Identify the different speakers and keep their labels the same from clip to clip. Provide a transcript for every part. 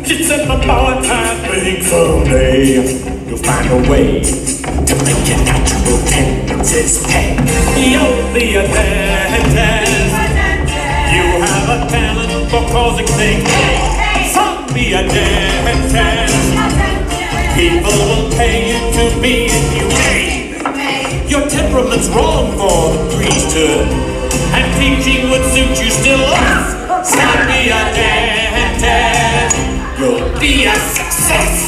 Speaker 1: It's in the power time. Think someday you'll find a way to make your natural tendencies pay. You'll be a dentist. You have a talent for causing things. Some be a dentist. People will pay you to be and you may. Your temperament's wrong for the priesthood, and teaching would suit you still less. Some be a dentist. You'll be a success.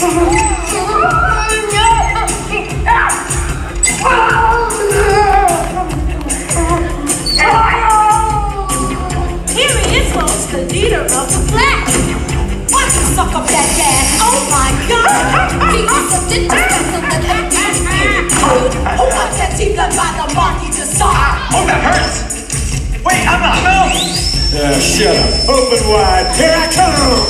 Speaker 2: Here he is, folks, the leader of the flat. Watch him suck up that gas. Oh my God! He is a dentist. Oh, watch that teeth left by the mark he just saw.
Speaker 3: Oh, that hurts. Wait, I'm not moving.
Speaker 1: Shut up. Open wide. Here I come.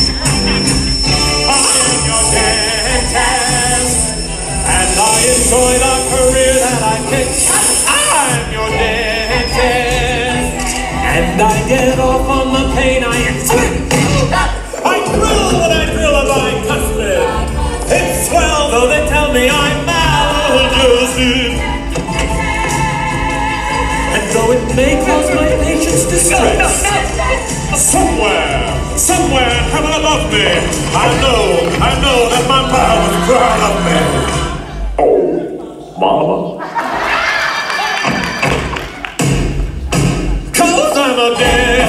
Speaker 1: I am your dentist, and I enjoy the career that I take. I'm your dentist, and I get off on the pain I inflict. I thrill when I feel a bicuspid. It's swell, though they tell me I'm maladjusted. And though it may cause my patients distress, somewhere in heaven above me, I know that my power is proud of me. Oh, mama. 'Cause I'm a dead